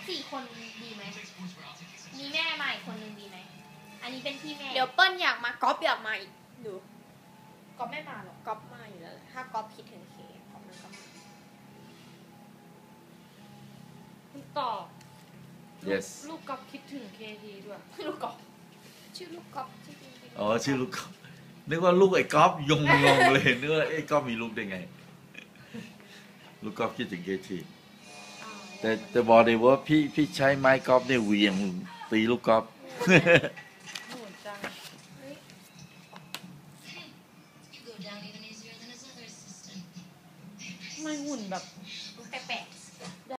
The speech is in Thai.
4 คนดีไหมมีแม่มาอีกคนนึงดีไหมอันนี้เป็นพี่แม่เดี๋ยวเปิ้ลอยากมาก๊อฟอยากมาอีกดูก๊อฟไม่มาหรอกก๊อฟมาอยู่แล้วถ้าก๊อฟคิดถึงเคก๊อฟมันก็มาคุณตอบ yes ลูกก๊อฟคิดถึงเคทีด้วยลูกก๊อฟชื่อลูกก๊อฟชื่อจริงๆอ๋อชื่อลูกก๊อฟนึกว่าลูกไอ้ก๊อฟงงเลยนึกว่าไอ้ก๊อฟมีลูกได้ไงลูกก๊อฟคิดถึงเคทีแต่บอกเลยว่าพี่ใช้ไม้ก๊อฟเนี่ยเหวี่ยงตีลูกก๊อฟโหดจัง ทำไมหุ่นแบบ